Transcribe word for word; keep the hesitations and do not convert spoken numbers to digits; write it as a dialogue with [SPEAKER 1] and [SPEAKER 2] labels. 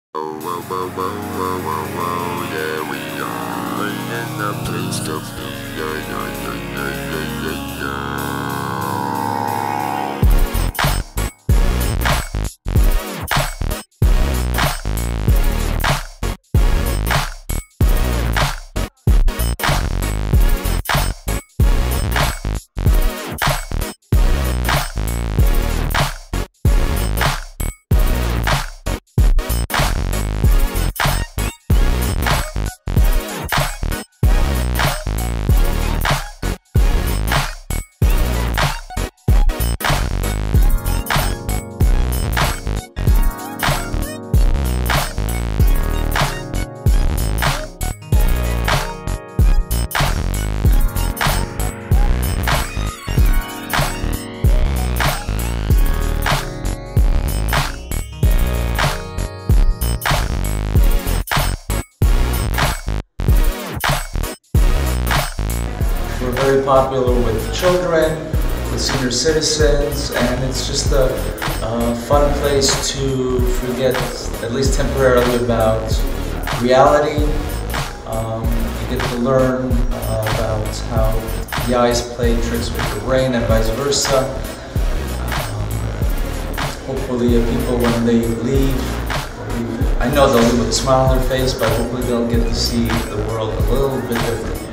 [SPEAKER 1] Whoa, whoa, whoa, whoa, whoa, whoa, whoa, yeah, we are in the place of yeah, yeah, yeah, yeah, yeah, yeah, yeah.
[SPEAKER 2] We're very popular with children, with senior citizens, and it's just a, a fun place to forget, at least temporarily, about reality. Um, you get to learn uh, about how the eyes play tricks with the brain and vice versa. Um, hopefully uh, people, when they leave, I know they'll leave with a smile on their face, but hopefully they'll get to see the world a little bit differently.